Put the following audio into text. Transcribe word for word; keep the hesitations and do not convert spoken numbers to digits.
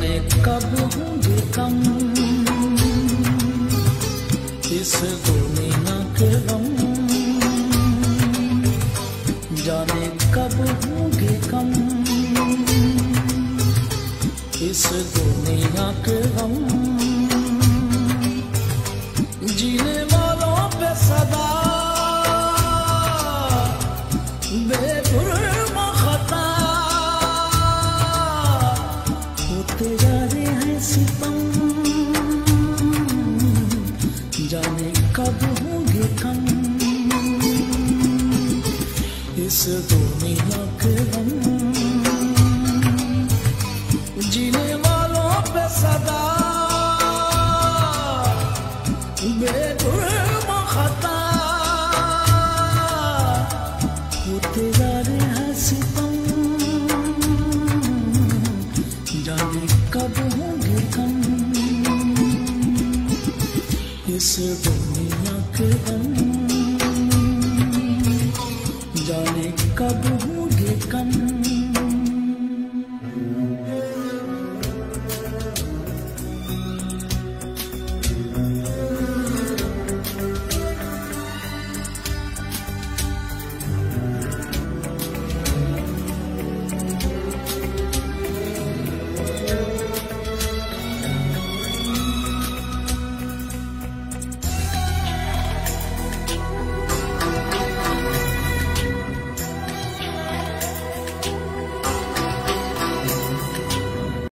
जाने कब होंगे कम इस दुनिया के गम, जाने कब होंगे कम इस दुनिया के गम। जीने वालों पे सदा बेजुर्म खता होते जा रहे हैं सितम, जाने कब होंगे कम इस दुनिया के गम। जीने